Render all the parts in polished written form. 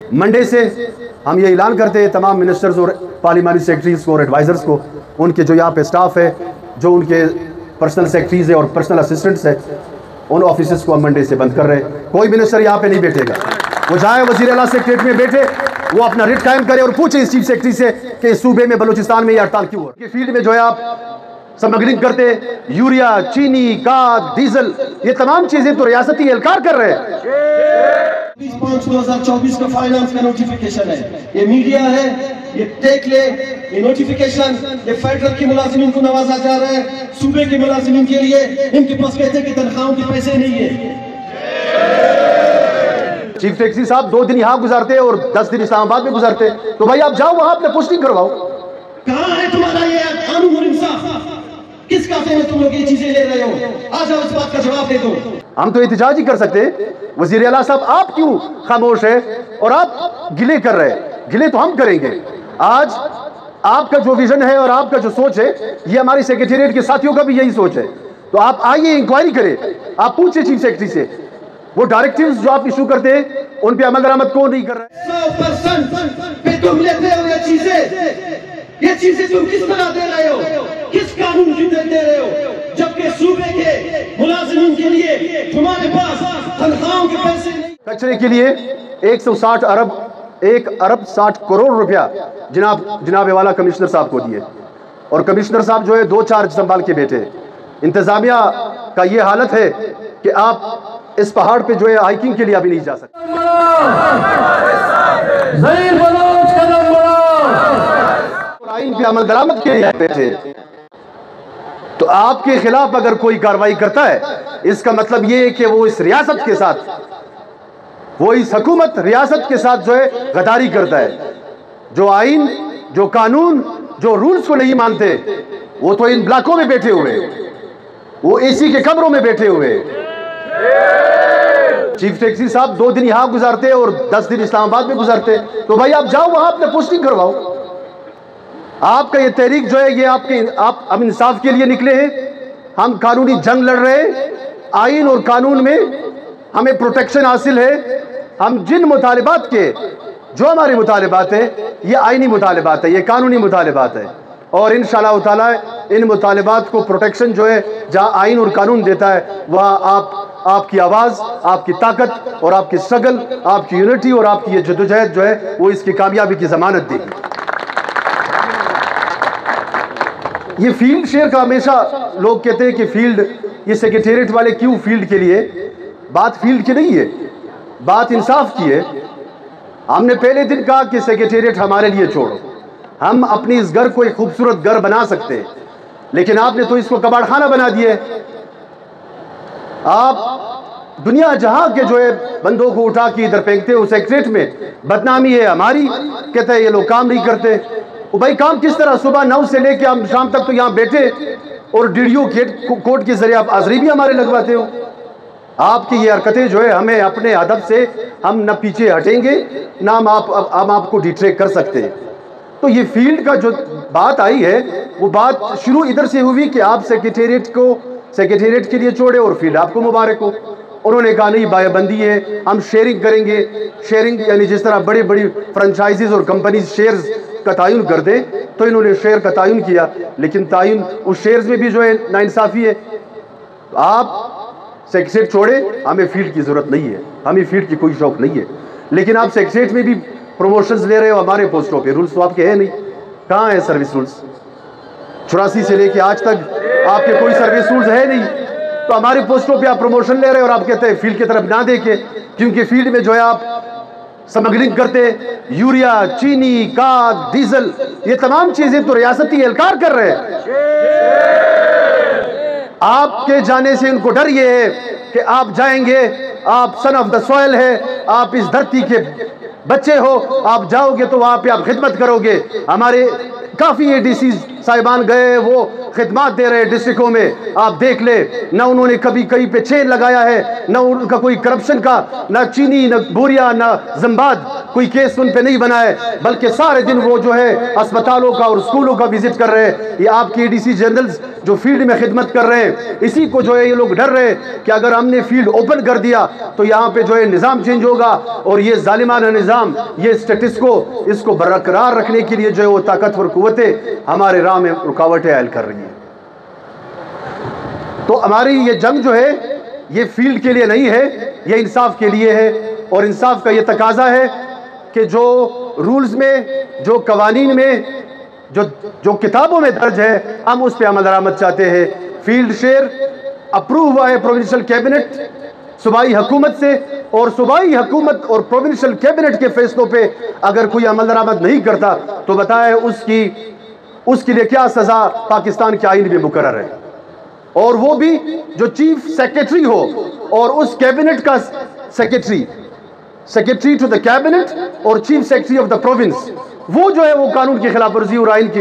Monday سے ہم یہ اعلان کرتے ہیں تمام منسٹرز اور پارلیمانی سیکرٹریز کو اور ایڈوائزرز کو، ان کے جو یہاں پہ سٹاف ہے، جو ان کے پرسنل سیکرٹریز ہیں اور پرسنل اسسٹنٹس ہیں، ان آفیسز کو ہم منڈے سے بند کر رہے ہیں۔ کوئی منسٹر یہاں پہ نہیں بیٹھے گا، وہ جائے وزیر اعلیٰ سیکریٹریٹ میں بیٹھے، وہ اپنا ریٹ قائم کرے اور پوچھے اس چیف سیکرٹری سے کہ اس صوبے میں بلوچستان میں یہ ہڑتال کیوں ہو؟ یہ فیلڈ میں جو ہے آپ سمگلنگ کرتے، یوریا، چینی، کھاد، ڈیزل، یہ تمام چیزیں تو ریاستی اہلکار کر رہے ہیں۔ 2024 کا فائنانس کا نوٹیفیکیشن ہے، یہ میڈیا ہے، یہ ٹیک لے، یہ نوٹیفیکیشن، یہ فیڈرل کی ملازمین کو نوازا جا رہا ہے، صوبے کے ملازمین کے لیے ان کے پاس کہتے ہیں کہ تنخواہوں کے پیسے نہیں ہیں۔ چیف سیکرٹری صاحب 2 دن یہاں گزارتے اور 10 دن اسلام آباد میں گزارتے، تو بھائی آپ جاؤ وہاں اپنے پوسٹنگ کرواؤ۔ کہاں ہے تمہارا یہ قانون اور انصاف؟ کس کافے میں تم لوگ یہ چیزیں لے رہے ہو؟ آ جاؤ اس بات کا جواب دے دو۔ ہم تو احتجاج ہی کر سکتے ہیں، وزیر اعلیٰ صاحب آپ کیوں خاموش ہے اور آپ گلے کر رہے ہیں؟ گلے تو ہم کریں گے۔ آج آپ کا جو ویژن ہے اور آپ کا جو سوچ ہے، یہ ہماری سیکریٹریٹ کے ساتھیوں کا بھی یہی سوچ ہے، تو آپ آئیے انکوائری کریں، آپ پوچھیں چیف سیکرٹری سے وہ ڈائریکٹیوز جو آپ ایشو کرتے ہیں ان پہ عمل درآمد کون نہیں کر رہے؟ 100% پہ تم لیتے ہو یہ چیزیں تم کس طرح دے رہے ہو؟ کس قانون کی دے رہے ہو؟ جبکہ صوبے کے ملازمین کے لیے تمہارے پاس تنخواہوں کے پیسے نہیں۔ کچرے کے لیے 160 ارب 1 ارب 60 کروڑ روپیہ جناب والا کمشنر صاحب کو دیے، اور کمشنر صاحب جو ہے 2 چارج سنبھال کے بیٹھے۔ انتظامیہ کا یہ حالت ہے کہ آپ اس پہاڑ پہ جو ہے ہائیکنگ کے لیے ابھی نہیں جا سکتے۔ آئین پہ عمل درآمد کے لیے بیٹھے، تو آپ کے خلاف اگر کوئی کارروائی کرتا ہے اس کا مطلب یہ ہے کہ وہ اس ریاست کے ساتھ، وہ اس حکومت ریاست کے ساتھ جو ہے غداری کرتا ہے۔ جو آئین، جو قانون، جو رولز کو نہیں مانتے، وہ تو ان بلاکوں میں بیٹھے ہوئے، وہ اے سی کے کمروں میں بیٹھے ہوئے۔ چیف سیکرٹری صاحب 2 دن یہاں گزارتے اور 10 دن اسلام آباد میں گزارتے، تو بھائی آپ جاؤ وہاں اپنے پوسٹنگ کرواؤ۔ آپ کا یہ تحریک جو ہے یہ آپ اب انصاف کے لیے نکلے ہیں، ہم قانونی جنگ لڑ رہے ہیں، آئین اور قانون میں ہمیں پروٹیکشن حاصل ہے۔ ہم جن مطالبات کے جو ہمارے مطالبات ہیں یہ آئینی مطالبات ہے، یہ قانونی مطالبات ہے، اور انشاءاللہ تعالی ان مطالبات کو پروٹیکشن جو ہے جہاں آئین اور قانون دیتا ہے وہاں آپ کی آواز، آپ کی طاقت اور آپ کی اسٹرگل، آپ کی یونٹی اور آپ کی یہ جدوجہد جو ہے وہ اس کی کامیابی کی ضمانت دے گی۔ یہ فیلڈ شیئر کا ہمیشہ لوگ کہتے ہیں کہ فیلڈ، یہ سیکریٹریٹ والے کیوں فیلڈ کے لیے؟ بات فیلڈ کی نہیں ہے، بات انصاف کی ہے۔ ہم نے پہلے دن کہا کہ سیکریٹریٹ ہمارے لیے چھوڑو، ہم اپنی اس گھر کو ایک خوبصورت گھر بنا سکتے ہیں، لیکن آپ نے تو اس کو کباڑ خانہ بنا دیا ہے۔ آپ دنیا جہاں کے جو ہے بندوں کو اٹھا کے ادھر پھینکتے ہو سیکریٹریٹ میں، بدنامی ہے ہماری، کہتا ہے یہ لوگ کام نہیں کرتے۔ وہ بھائی کام کس طرح؟ صبح 9 سے لے کے ہم شام تک تو یہاں بیٹھے اور ڈیڈیو کوڈ کے ذریعے آپ حاضری بھی ہمارے لگواتے ہو۔ آپ کی یہ حرکتیں جو ہے ہمیں اپنے ادب سے ہم نہ پیچھے ہٹیں گے نہ ہم آپ کو ڈیٹریک کر سکتے ہیں۔ تو یہ فیلڈ کا جو بات آئی ہے وہ بات شروع ادھر سے ہوئی کہ آپ سیکریٹریٹ کے لیے چھوڑے اور فیلڈ آپ کو مبارک ہو۔ انہوں نے کہا نہیں بائے بندی ہے، ہم شیئرنگ کریں گے۔ شیئرنگ یعنی جس طرح بڑی بڑی فرنچائزز اور کمپنیز شیئرز کا تعین کر دیں، تو انہوں نے شیئر کا تعین کیا، لیکن تعین اس شیئرز میں بھی جو ہے ناانصافی ہے۔ آپ سیکریٹریٹ چھوڑے، ہمیں فیلڈ کی ضرورت نہیں ہے، ہمیں فیلڈ کی کوئی شوق نہیں ہے، لیکن آپ سیکریٹریٹ میں بھی پروموشنز لے رہے ہو ہمارے پوسٹوں پہ، رولز تو آپ کے ہیں نہیں۔ کہاں ہے سروس رولز؟ 84 سے لے کے آج تک آپ کے کوئی سروس رولز ہے نہیں، تو ہماری پوسٹوں پہ آپ پروموشن لے رہے اور آپ کہتے ہیں فیلڈ کی طرف نہ دیکھیں، کیونکہ فیلڈ میں جو ہے آپ سمگلنگ کرتے، یوریا، چینی، کھاد، ڈیزل، یہ تمام چیزیں تو ریاستی اہلکار کر رہے ہیں۔ آپ کے جانے سے ان کو ڈر یہ ہے کہ آپ جائیں گے، آپ سن آف دا سوئل ہے، آپ اس دھرتی کے بچے ہو، آپ جاؤ گے تو وہاں پہ آپ خدمت کرو گے۔ ہمارے کافی ADCs صاحبان گئے، وہ خدمات دے رہے ڈسٹرکوں میں، آپ دیکھ لیں نہ انہوں نے کبھی کہیں پہ چین لگایا ہے، نہ ان کا کوئی کرپشن کا، نہ چینی، نہ بوریا، نہ زمباد کوئی کیس ان پہ نہیں بنا ہے، بلکہ سارے دن وہ جو ہے اسپتالوں کا اور اسکولوں کا وزٹ کر رہے ہیں۔ یہ آپ کے ADC جنرلز جو فیلڈ میں خدمت کر رہے ہیں، اسی کو جو ہے یہ لوگ ڈر رہے ہیں کہ اگر ہم نے فیلڈ اوپن کر دیا تو یہاں پہ جو ہے نظام چینج ہوگا، اور یہ ظالمانہ نظام، یہ اسٹیٹس کو، اس کو برقرار رکھنے کے لیے جو ہے وہ طاقتور قوتیں ہمارے راہ میں رکاوٹیں عائل کر رہی ہیں۔ تو ہماری یہ جنگ جو ہے یہ فیلڈ کے لیے نہیں ہے، یہ انصاف کے لیے ہے، اور انصاف کا یہ تقاضا ہے کہ جو رولز میں، جو قوانین میں، جو کتابوں میں درج ہے، ہم اس پہ عمل درآمد چاہتے ہیں۔ فیلڈ شیئر اپروو ہوا ہے پروونشل کیبنٹ صوبائی حکومت سے، اور صوبائی حکومت اور پروونشل کیبنٹ کے فیصلوں پہ اگر کوئی عمل درآمد نہیں کرتا تو بتائے اس کے لیے کیا سزا پاکستان کے آئین میں مقرر ہے، اور وہ بھی جو چیف سیکریٹری ہو اور اس کیبنٹ کا سیکریٹری ٹو دا کیبنٹ اور chief secretary of the province, وہ جو ہے وہ قانون کی خلاف ورزی اور آئین کی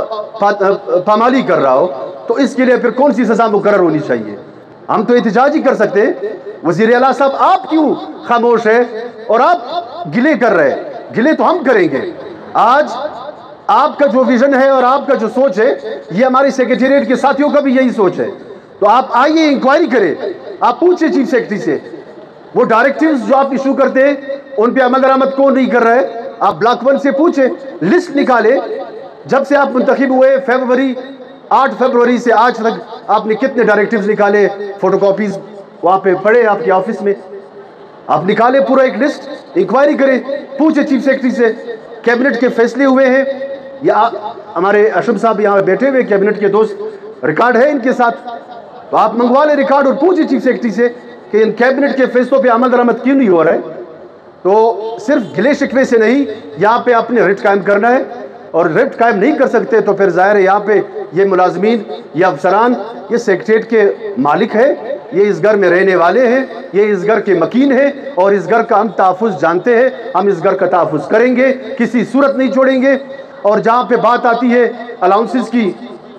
پامالی کر رہا ہو، تو اس کے لیے پھر کون سی سزا مقرر ہونی چاہیے؟ ہم تو احتجاج ہی کر سکتے ہیں۔ وزیر اعلیٰ صاحب آپ کیوں خاموش ہے اور آپ گلے کر رہے ہیں؟ گلے تو ہم کریں گے۔ آج آپ کا جو ویژن ہے اور آپ کا جو سوچ ہے، یہ ہماری سیکریٹریٹ کے ساتھیوں کا بھی یہی سوچ ہے، تو آپ آئیے انکوائری کریں، آپ پوچھیں چیف سیکریٹری سے وہ ڈائریکٹیوز جو آپ ایشو کرتے ہیں ان پہ عمل درآمد کون نہیں کر رہے، آپ بلاک 1 سے پوچھیں، لسٹ نکالیں جب سے آپ منتخب ہوئے 8 فروری سے آج تک آپ نے کتنے ڈائریکٹیوز نکالے، فوٹو کاپیز وہاں پہ پڑے آپ کے آفس میں، آپ نکالیں پورا ایک لسٹ، انکوائری کریں، پوچھیں چیف سیکریٹری سے کیبنٹ کے فیصلے ہوئے ہیں، یا ہمارے اشرف صاحب یہاں بیٹھے ہوئے کیبنٹ کے دوست، ریکارڈ ہے ان کے ساتھ، تو آپ منگوا لیں ریکارڈ اور پوچھیں چیف سیکریٹری سے کہ ان کیبنٹ کے فیصلوں پہ عمل درآمد کیوں نہیں ہو رہا ہے۔ تو صرف گلے شکوے سے نہیں، یہاں پہ اپنے ریٹ قائم کرنا ہے، اور ریٹ قائم نہیں کر سکتے تو پھر ظاہر ہے یہاں پہ یہ ملازمین، یہ افسران، یہ سیکریٹریٹ کے مالک ہیں، یہ اس گھر میں رہنے والے ہیں، یہ اس گھر کے مکین ہیں، اور اس گھر کا ہم تحفظ جانتے ہیں، ہم اس گھر کا تحفظ کریں گے، کسی صورت نہیں چھوڑیں گے۔ اور جہاں پہ بات آتی ہے الاؤنسز کی،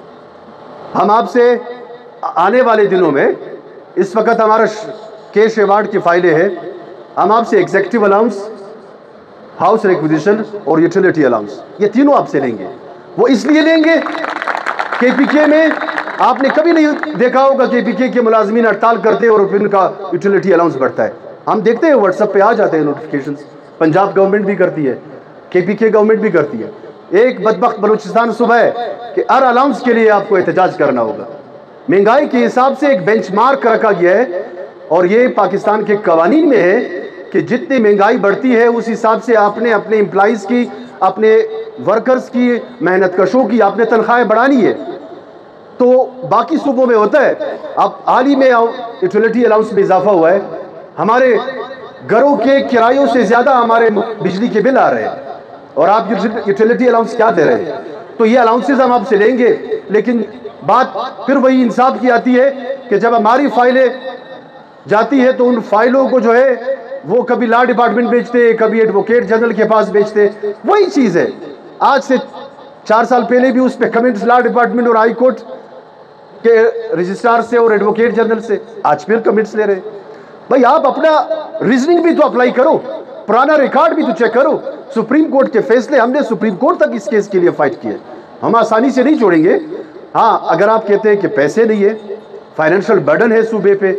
ہم آپ سے آنے والے دنوں میں، اس وقت ہمارا کیش ایوارڈ کی فائلیں ہیں، ہم آپ سے ایگزیکٹو الاؤنس، ہاؤس ریکویزیشن اور یوٹیلیٹی الاؤنس، یہ تینوں آپ سے لیں گے۔ وہ اس لیے لیں گے کہ PK میں آپ نے کبھی نہیں دیکھا ہوگا کہ PK کے ملازمین ہڑتال کرتے ہیں اور ان کا یوٹیلیٹی الاؤنس بڑھتا ہے۔ ہم دیکھتے ہیں واٹس ایپ پہ آ جاتے ہیں نوٹیفیکیشنز، پنجاب گورنمنٹ بھی کرتی ہے، KPK گورنمنٹ بھی کرتی ہے۔ ایک بدبخت بلوچستان صبح ہے کہ ہر الاؤنس کے لیے آپ کو احتجاج کرنا ہوگا۔ مہنگائی کے حساب سے ایک بینچ مارک رکھا گیا ہے، اور یہ پاکستان کے قوانین میں ہے کہ جتنی مہنگائی بڑھتی ہے اس حساب سے آپ نے اپنے امپلائیز کی، اپنے ورکرز کی، محنت کشوں کی آپ نے تنخواہیں بڑھانی ہے۔ تو باقی صوبوں میں ہوتا ہے، اب حال ہی میں یوٹیلیٹی الاؤنس میں اضافہ ہوا ہے، ہمارے گھروں کے کرایوں سے زیادہ ہمارے بجلی کے بل آ رہے ہیں، اور آپ یوٹیلیٹی الاؤنس کیا دے رہے ہیں؟ تو یہ الاؤنسز ہم آپ سے لیں گے، لیکن بات پھر وہی انصاف کی آتی ہے کہ جب ہماری فائلیں جاتی ہے تو ان فائلوں کو جو ہے وہ کبھی لا ڈپارٹمنٹ بیچتے، کبھی ایڈوکیٹ جنرل کے پاس بیچتے، وہی چیز ہے۔ آج سے 4 سال پہلے بھی اس پہ کمنٹس لا ڈپارٹمنٹ اور ہائی کورٹ کے رجسٹرار سے اور ایڈوکیٹ جنرل سے، آج پھر کمنٹس لے رہے ہیں۔ بھائی آپ اپنا ریزننگ بھی تو اپلائی کرو، پرانا ریکارڈ بھی تو چیک کرو۔ سپریم کورٹ کے فیصلے، ہم نے سپریم کورٹ تک اس کیس کے لیے فائٹ کیا، ہم آسانی سے نہیں چھوڑیں گے۔ ہاں اگر آپ کہتے ہیں کہ پیسے نہیں ہے، فائنینشل برڈن ہے صوبے پہ،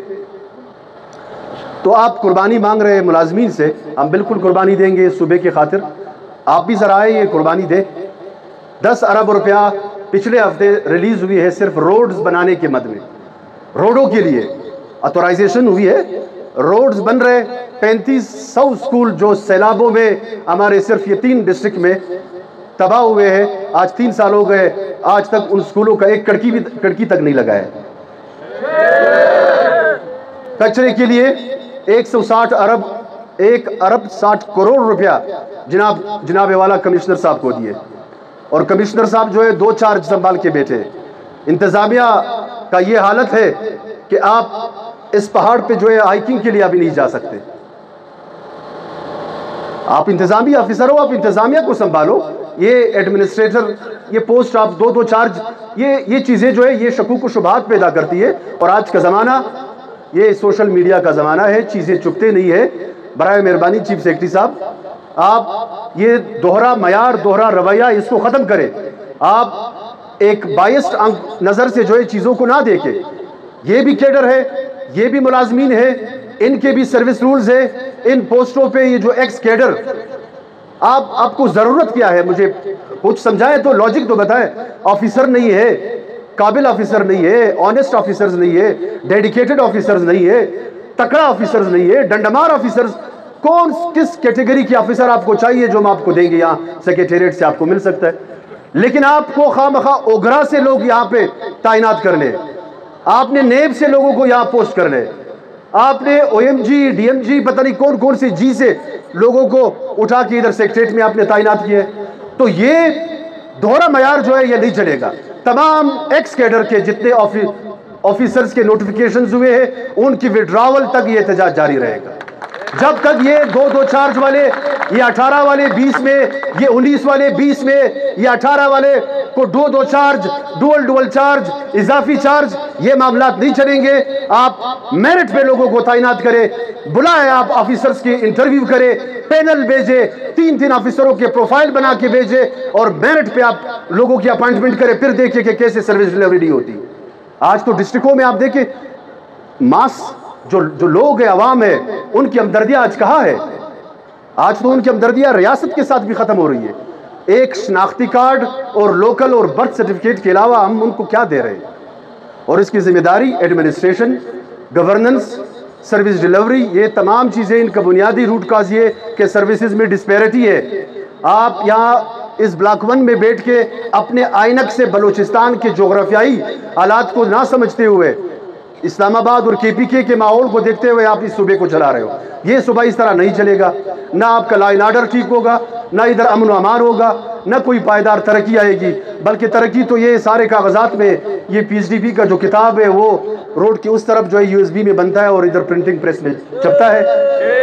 تو آپ قربانی مانگ رہے ہیں ملازمین سے، ہم بالکل قربانی دیں گے صوبے کی خاطر، آپ بھی ذرا آئے یہ قربانی دیں۔ 10 ارب روپیہ پچھلے ہفتے ریلیز ہوئی ہے صرف روڈز بنانے کے مد میں، روڈوں کے لیے اتورائزیشن ہوئی ہے، روڈز بن رہے۔ 3500 اسکول جو سیلابوں میں ہمارے صرف یہ 3 ڈسٹرکٹ میں تباہ ہوئے ہیں، آج 3 سال ہو گئے، آج تک ان اسکولوں کا ایک کڑکی تک نہیں لگا ہے۔ کچرے کے لیے 1 ارب 60 کروڑ روپیہ جناب والا کمشنر صاحب کو دیے، اور کمشنر صاحب جو ہے 2 چارج سنبھال کے بیٹھے۔ انتظامیہ کا یہ حالت ہے کہ آپ اس پہاڑ پہ جو ہے ہائیکنگ کے لیے ابھی نہیں جا سکتے۔ آپ انتظامی آفیسر ہو، آپ انتظامیہ کو سنبھالو، یہ ایڈمنسٹریٹر، یہ پوسٹ آپ 2-2 چارج، یہ چیزیں جو ہے یہ شکوک و شبہات پیدا کرتی ہے. اور آج کا زمانہ یہ سوشل میڈیا کا زمانہ ہے، چیزیں چپتے نہیں ہے. برائے مہربانی چیف سیکرٹری صاحب، آپ یہ دوہرا معیار، دوہرا رویہ اس کو ختم کریں. آپ ایک بائسڈ نظر سے جو ہے چیزوں کو نہ دیکھیں. یہ بھی کیڈر ہے، یہ بھی ملازمین ہے، ان کے بھی سروس رولز ہے. ان پوسٹوں پہ یہ جو ایکس کیڈر، آپ کو ضرورت کیا ہے؟ مجھے کچھ سمجھائیں تو، لاجک تو بتائیں. آفیسر نہیں ہے، قابل آفیسر نہیں ہے، آنیسٹ آفیسرز نہیں ہے، ڈیڈیکیٹڈ آفیسرز نہیں ہے، تکڑا آفیسرز نہیں ہے، ڈنڈمار آفیسرز. کس کیٹیگری کی آفیسر آپ کو چاہیے جو ہم آپ کو دیں گے؟ یہاں سیکریٹریٹ سے آپ کو مل سکتا ہے. لیکن آپ کو خواہ مخواہ اوگرا سے لوگ یہاں پہ تعینات کر لیں، آپ نے نیب سے لوگوں کو یہاں پوسٹ کر لیں، آپ نے O M G, D M G, پتہ نہیں کون سے جی سے لوگوں کو اٹھا کے ادھر سیکریٹریٹ میں آپ نے تعینات کیے. تو یہ دوہرا معیار جو ہے یہ نہیں چلے گا. تمام ایکس کیڈر کے جتنے آفیسرز کے نوٹیفیکیشنز ہوئے ہیں ان کی وڈراول تک یہ احتجاج جاری رہے گا. جب تک یہ 2-2 چارج والے، یہ 18 والے 20 میں، یہ 19 والے 20 میں، یہ 18 والے کو 2-2 چارج، ڈوئل چارج، اضافی چارج، یہ معاملات نہیں چلیں گے. آپ میرٹ پہ لوگوں کو تعینات کریں، بلائیں، آپ آفیسرز کی انٹرویو کریں، پینل بھیجیں، 3 آفیسروں کے پروفائل بنا کے بھیجیں اور میرٹ پہ آپ لوگوں کی اپائنٹمنٹ کریں. پھر دیکھیں کہ کیسے سروس ڈیلیوری نہیں ہوتی. آج تو ڈسٹرکوں میں آپ دیکھیں ماس جو لوگ ہیں، عوام ہے، ان کی ہمدردیاں آج کہاں ہے؟ آج تو ان کی ہمدردیاں ریاست کے ساتھ بھی ختم ہو رہی ہے. ایک شناختی کارڈ اور لوکل اور برتھ سرٹیفکیٹ کے علاوہ ہم ان کو کیا دے رہے ہیں؟ اور اس کی ذمہ داری ایڈمنسٹریشن، گورننس، سروس ڈیلیوری، یہ تمام چیزیں، ان کا بنیادی روٹ کاز یہ کہ سروسز میں ڈسپیرٹی ہے. آپ یہاں اس بلاک 1 میں بیٹھ کے اپنے آئینک سے بلوچستان کے جغرافیائی حالات کو نہ سمجھتے ہوئے، اسلام آباد اور کے پی کے ماحول کو دیکھتے ہوئے آپ اس صوبے کو چلا رہے ہو. یہ صوبہ اس طرح نہیں چلے گا. نہ آپ کا لا اینڈ آرڈر ٹھیک ہوگا، نہ ادھر امن و امان ہوگا، نہ کوئی پائیدار ترقی آئے گی. بلکہ ترقی تو یہ سارے کاغذات میں، یہ پی ایچ ڈی پی کا جو کتاب ہے وہ روڈ کی اس طرف جو ہے USB میں بنتا ہے اور ادھر پرنٹنگ پریس میں چھپتا ہے.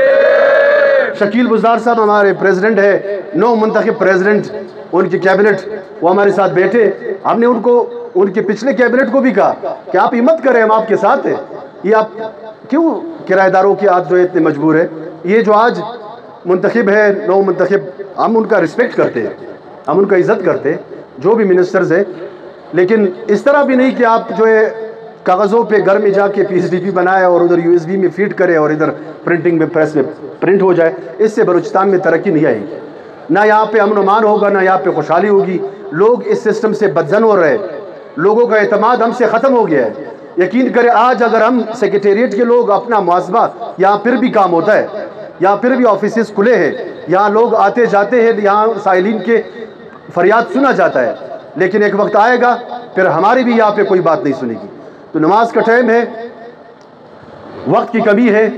شکیل بزدار صاحب ہمارے پریزیڈنٹ ہے، نو منتخب پریزیڈنٹ، ان کی کیبنٹ وہ ہمارے ساتھ بیٹھے. ہم نے ان کے پچھلے کیبنٹ کو بھی کہا کہ آپ ہمت کریں، ہم آپ کے ساتھ ہیں. یہ آپ کیوں کرایہ داروں کے ہاتھ جو ہے اتنے مجبور ہے؟ یہ جو آج منتخب ہے، نو منتخب، ہم ان کا رسپیکٹ کرتے ہیں، ہم ان کا عزت کرتے ہیں، جو بھی منسٹرز ہیں. لیکن اس طرح بھی نہیں کہ آپ جو ہے کاغذوں پہ گھر میں جا کے PSDP بنائے اور ادھر USB میں فیڈ کرے اور ادھر پرنٹنگ میں پریس میں پرنٹ ہو جائے. اس سے بلوچستان میں ترقی نہیں آئے گی، نہ یہاں پہ امن و امان ہوگا، نہ یہاں پہ خوشحالی ہوگی. لوگ اس سسٹم سے بدزن ہو رہے ہیں، لوگوں کا اعتماد ہم سے ختم ہو گیا ہے. یقین کریں آج اگر ہم سیکریٹریٹ کے لوگ اپنا محاسبہ، یہاں پھر بھی کام ہوتا ہے، یہاں پھر بھی آفیسز کھلے ہیں، یہاں لوگ آتے جاتے ہیں، یہاں سائلین کے فریاد سنا جاتا ہے. لیکن ایک وقت آئے گا پھر ہماری بھی یہاں پہ کوئی بات نہیں سنے گی. تو نماز کا ٹائم ہے، وقت کی کمی ہے.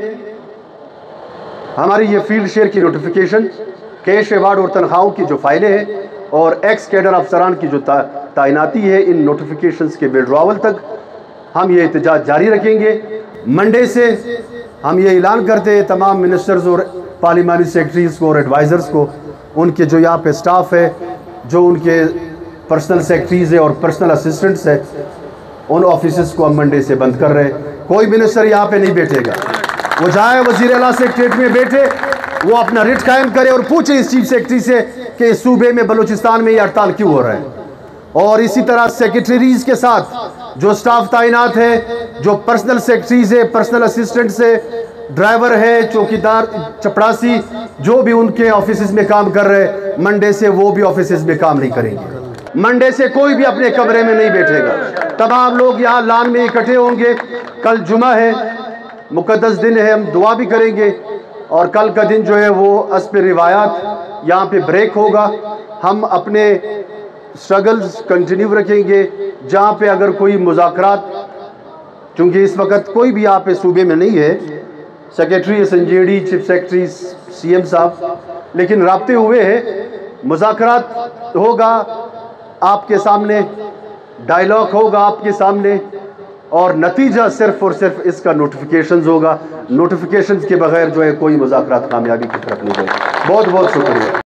ہماری یہ فیلڈ شیئر کی نوٹیفیکیشن، کیش ایوارڈ اور تنخواہوں کی جو فائلیں ہیں اور ایکس کیڈر افسران کی جو تعیناتی ہے، ان نوٹیفیکیشنز کے وڈراول تک ہم یہ احتجاج جاری رکھیں گے. منڈے سے ہم یہ اعلان کرتے ہیں تمام منسٹرز اور پارلیمانی سیکرٹریز کو اور ایڈوائزرز کو، ان کے جو یہاں پہ سٹاف ہے، جو ان کے پرسنل سیکرٹریز ہیں اور پرسنل اسسٹنٹس ہیں، ان آفیسز کو ہم منڈے سے بند کر رہے ہیں. کوئی منسٹر یہاں پہ نہیں بیٹھے گا. وہ جائے وزیر اعلیٰ سیکریٹریٹ میں بیٹھے، وہ اپنا ریٹ قائم کرے اور پوچھے اس چیف سیکرٹری سے کہ اس صوبے میں بلوچستان میں یہ ہڑتال کیوں ہو رہا ہے. اور اسی طرح سیکریٹریز کے ساتھ جو سٹاف تعینات ہے، جو پرسنل سیکرٹریز ہے، پرسنل اسسٹنٹس ہے، ڈرائیور ہے، چوکیدار، چپڑاسی، جو بھی ان کے آفیسز میں کام کر رہے، منڈے سے وہ بھی آفیسز میں کام نہیں کریں گے. منڈے سے کوئی بھی اپنے کمرے میں نہیں بیٹھے گا. تمام لوگ یہاں لان میں اکٹھے ہوں گے. کل جمعہ ہے، مقدس دن ہے، ہم دعا بھی کریں گے. اور کل کا دن جو ہے وہ حسب روایات یہاں پہ بریک ہوگا. ہم اپنے سٹرگلز کنٹینیو رکھیں گے. جہاں پہ اگر کوئی مذاکرات، چونکہ اس وقت کوئی بھی یہاں پہ صوبے میں نہیں ہے، secretary SNJD، chief secretary CM صاحب، لیکن رابطے ہوئے ہیں، مذاکرات ہوگا آپ کے سامنے، ڈائیلاگ ہوگا آپ کے سامنے، اور نتیجہ صرف اور صرف اس کا نوٹیفیکیشنز ہوگا. نوٹیفیکیشنز کے بغیر جو ہے کوئی مذاکرات کامیابی کی طرف نہیں جائے. بہت بہت شکریہ.